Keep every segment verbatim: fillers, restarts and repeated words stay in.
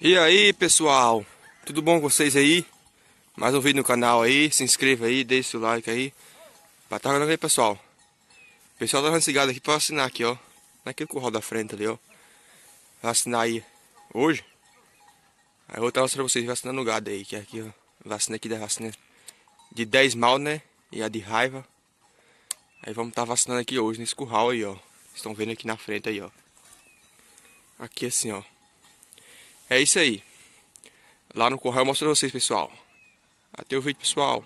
E aí pessoal, tudo bom com vocês aí? Mais um vídeo no canal aí, se inscreva aí, deixe o like aí. Pra tá vendo aí pessoal. O pessoal tá dando esse gado aqui pra vacinar aqui ó. Naquele curral da frente ali ó. Vacinar aí hoje. Aí eu vou estar mostrando pra vocês vacinando o gado aí, que é aqui ó. Vacina aqui da vacina de dez mal, né? E a de raiva. Aí vamos estar tá vacinando aqui hoje nesse curral aí ó. Estão vendo aqui na frente aí ó. Aqui assim ó. É isso aí. Lá no curral eu mostro pra vocês pessoal. Até o vídeo pessoal.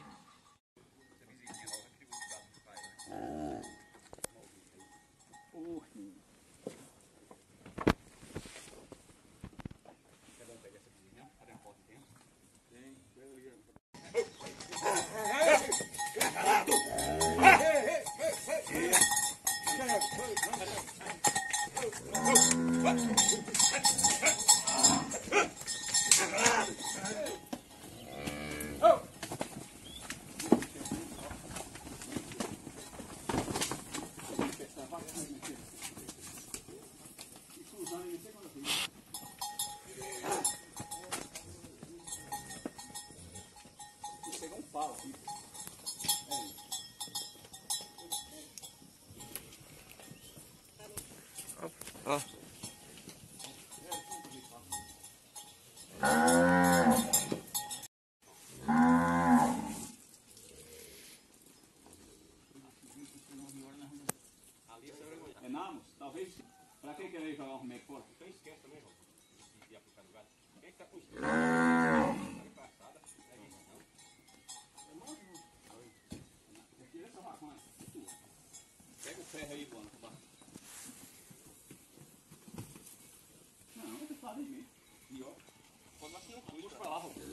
Ó. Renamos, talvez. Pra que querer jogar um remédio fora? Então esquece também, João. De aplicar no gato. Quem que tá com isso? Passada, é isso não. Tira essa vacuna. Pega o ferro aí, Bona. Não, eu tô falando mesmo. E ó, pode lá que eu fui pra lá, João.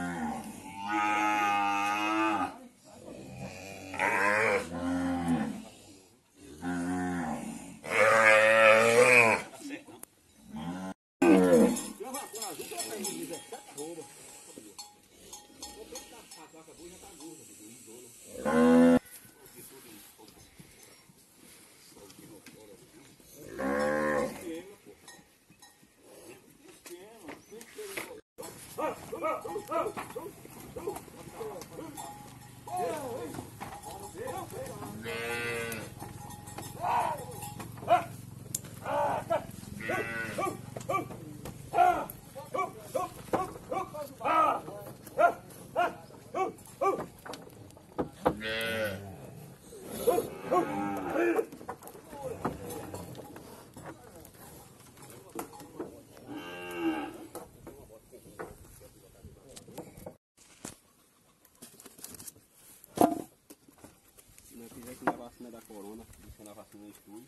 Na vacina da corona, buscando a vacina no estúdio.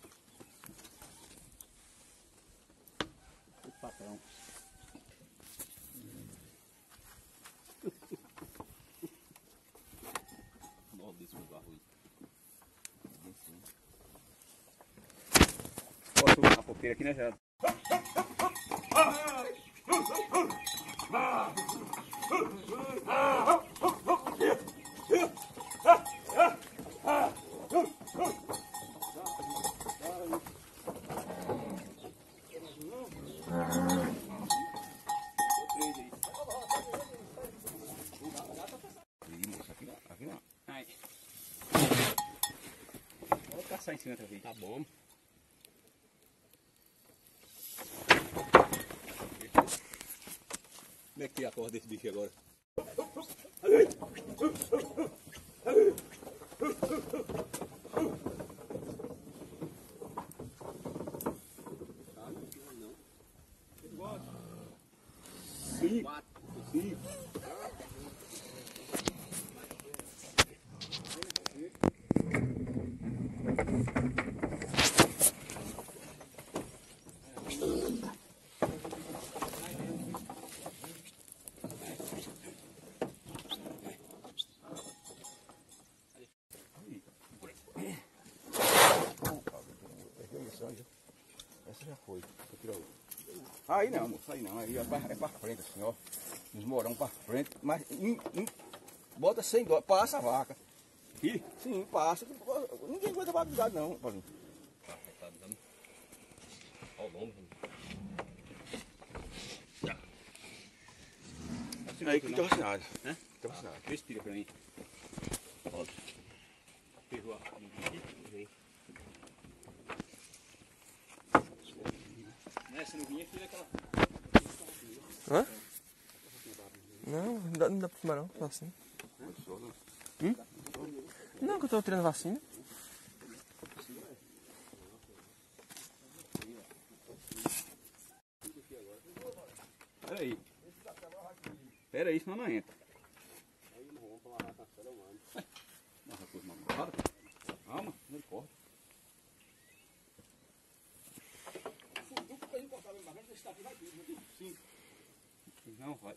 O patrão. Nossa, desse lugar ruim. Bota a popeira aqui, né, Geraldo? Vou passar em cima outra vez. Tá bom. Como é que é a porra desse bicho agora? Cinco. Cinco. Essa já foi. Aí não, moço, aí não. Aí é pra, é pra frente assim, ó. Uns morão pra frente. Mas in, in, bota cem dólares, passa a vaca. Aqui? Sim, passa. Ninguém aguenta vaca do gado não, Paulinho. Tá dando ao longo. Já. vacinado. Aí que tá vacinado. Hã? Tá vacinado. Vê se tira pra mim. Ó. Pegou a... Né, se não vinha, tira aquela... Hã? Não, não dá, não dá pra fumar não, vacina. Hum? Não, que eu tô tirando vacina. Pera aí. Pera aí, senão não entra. Nossa, coisa mal. Calma, não corta. Sim. Não, vai.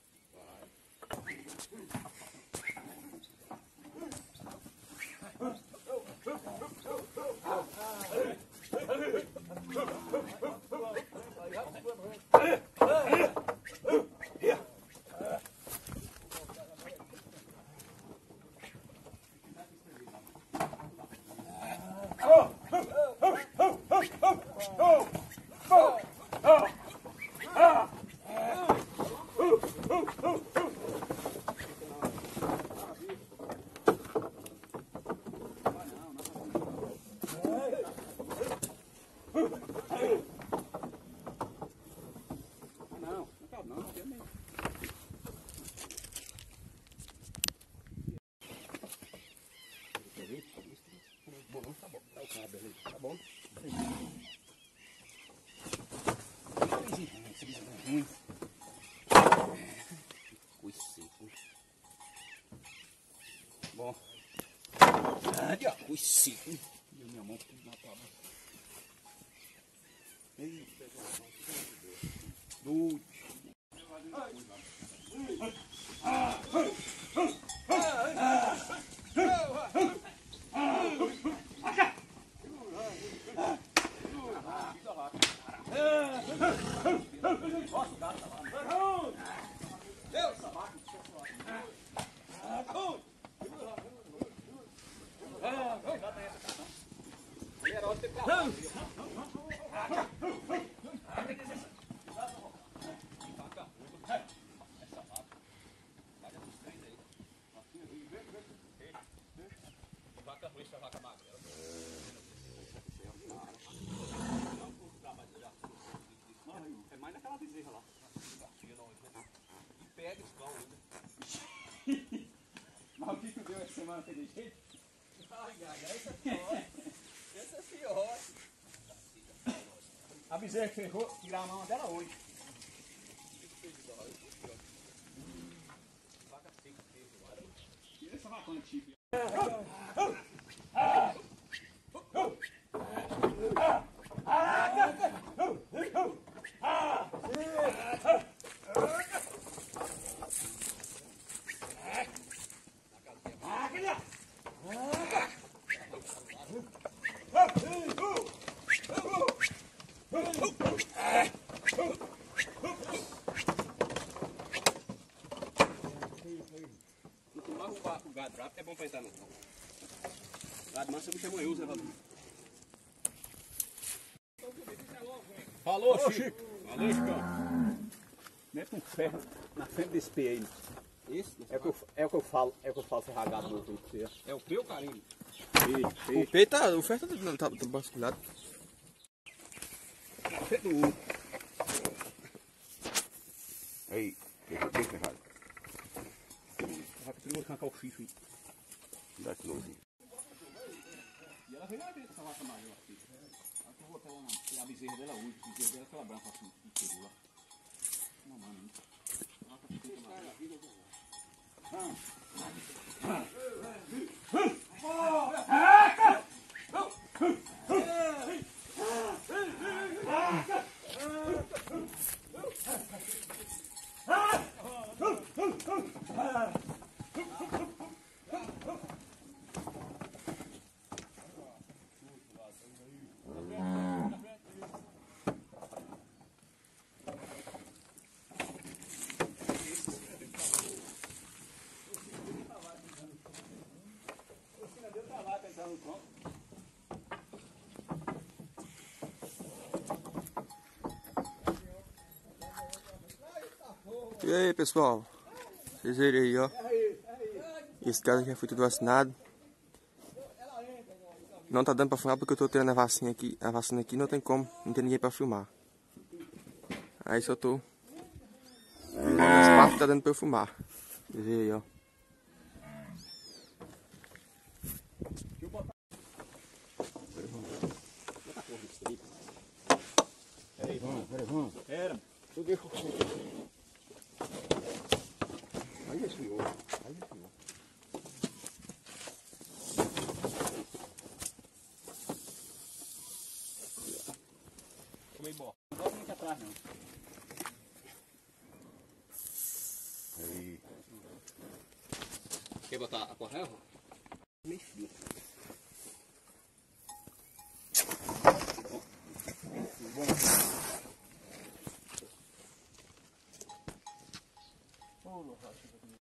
Não, não cabe não, não tem nem. Bom, tá bom, tá o cabo ali, tá bom. Esse bicho é ruim. Coisa seco. Bom. Olha, coisa seco. Deu minha mão pra matar. Doido. É mais naquela bezerra lá. Pega esse pão ainda. Mas o que tu deu essa semana daquele jeito? Ai, gaga, essa é pior. Essa é pior. A bezerra que ferrou, tirar a mão dela hoje. Tira essa vacona de chifre. O gado rápido é bom pra entrar no campo. Gado manso me chamou eu, Zé Valdir. Falou, Chico. Chico. Valeu, Chico. Mete um ferro na frente desse pé aí. Esse? É o que eu, é o que eu falo, é o que eu falo ferragado no outro pé. É o pé ou carinho? O pé tá, o ferro tá, não, tá, tá basculado. Na frente do outro. Aí, bem ferrado. Vai que eu arrancar o chifre. Dá esse nozinho. E ela veio lá dentro, essa vaca maior aqui. Aí eu vou botar ela na a bezerra dela hoje. A bezerra dela é aquela branca assim, que pegou lá. Não, mano, hein? A vaca fica maior. E aí, pessoal? Vocês verem aí, ó. Esse cara aqui já foi tudo vacinado. Não tá dando pra filmar porque eu tô tirando a vacina aqui. A vacina aqui não tem como, não tem ninguém pra filmar. Aí só tô. As partes tá dando pra eu filmar. Vocês verem aí, ó. Peraí, vamos, peraí, vamos. Era. Eu deixo. Aí é senhor. Aí é senhor. Comei bom. Não volta muito atrás, não. Aí. Quer botar a correia? Mexi.